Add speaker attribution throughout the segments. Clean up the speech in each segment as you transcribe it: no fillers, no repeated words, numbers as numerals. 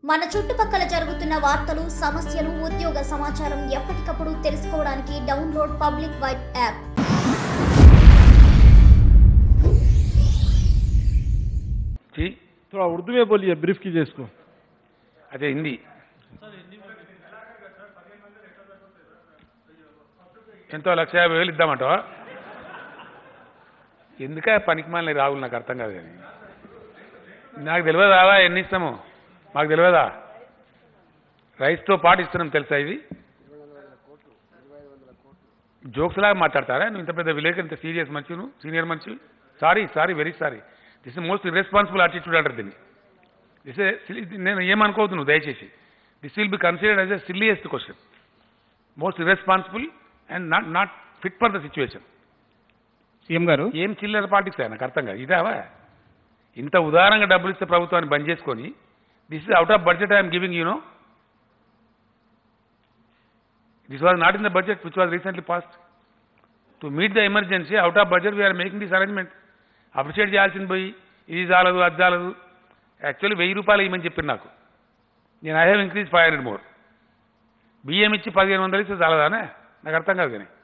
Speaker 1: మన చుట్టుపక్కల జరుగుతున్న వార్తలు, సమస్యలు, ఉద్యోగ సమాచారం ఎప్పటికప్పుడు తెలుసుకోవడానికి డౌన్లోడ్ పబ్లిక్ వైబ్ యాప్।
Speaker 2: जी
Speaker 3: थोड़ा उर्दू में बोलिए, ब्रीफ कीजिए इसको।
Speaker 2: अच्छा हिंदी ఎంతో 1,50,000 ఇద్దామంటావా? ఎందుక పనికిమాలిన రావులు నాకు అర్థం కాదు కానీ నాకు తెలియదా ఎన్ని ఇస్తామో మాకు తెలియదా? రైస్తో పాటు ఇస్తున్నాం తెలుసా? ఇది జోక్స్ లాగా మాట్లాడతారా? నువ్వు ఇంత పెద్ద విలేకరు, ఇంత సీరియస్ మనిషి, నువ్వు సీనియర్ మనిషి. Sorry very sorry. This is most irresponsible attitude అంటారు దీన్ని. నేను ఏమనుకోవద్దు నువ్వు దయచేసి. This will be considered as a silliest question, most irresponsible and not fit for the situation.
Speaker 3: CM గారు
Speaker 2: ఏం చిల్లర పాలిటిక్స్ నాకు అర్థం కాదు. ఇదావా ఇంత ఉదారంగా డబ్బులు ఇస్తే ప్రభుత్వాన్ని బంద్ చేసుకొని this is out of budget I'm giving you no. This was not in the budget which was recently passed. To meet the emergency out of budget we are making this arrangement. Appreciate చేయాల్సింది పోయి ఇది చాలదు అది చాలదు. Actually 1,000 రూపాయలు ఇవ్వమని చెప్పింది నాకు. నేను ఐ హ్యావ్ ఇంక్రీజ్ 500 మోర్. బియ్యం ఇచ్చి 1,500 ఇస్తే చాలదానే? నాకు అర్థం కాదు. కానీ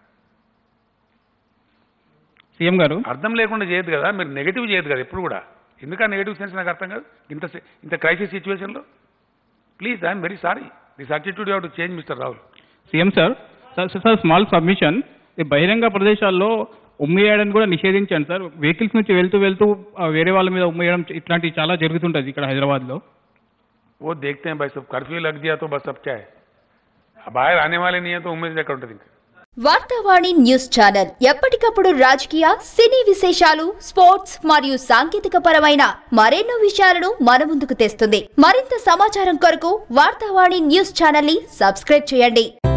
Speaker 3: సీఎం గారు
Speaker 2: అర్థం లేకుండా చేయదు కదా, మీరు నెగిటివ్ చేయదు కదా ఎప్పుడు కూడా. ఎందుక నెగిటివ్ సెన్స్ నాకు అర్థం కాదు. ఇంత క్రైసిస్ సిచ్యువేషన్లో please I'm very sorry. This attitude you have to change mister Rahul.
Speaker 3: CM sir small submission. ఈ బహిరంగ ప్రదేశాల్లో ఉమ్మేయడం కూడా నిషేధించండి సార్. వెహికల్స్ నుంచి వెళ్తూ వేరే వాళ్ళ మీద ఉమ్మేయడం ఇట్లాంటివి చాలా జరుగుతుంటుంది ఇక్కడ హైదరాబాద్లో.
Speaker 2: वो देखते हैं भाई, सब कर्फ्यू लग दिया तो बस अब क्या है, बाहर आने वाले नहीं है तो उम्मीद ఎక్కడ ఉంటుంది ఇంకా.
Speaker 1: వార్తావాణి న్యూస్ ఛానల్ ఎప్పటికప్పుడు రాజకీయ, సినీ విశేషాలు, స్పోర్ట్స్ మరియు సాంకేతిక పరమైన మరెన్నో విషయాలను మన ముందుకు తెస్తుంది. మరింత సమాచారం కొరకు వార్తావాణి న్యూస్ ఛానల్ ని సబ్స్క్రైబ్ చేయండి.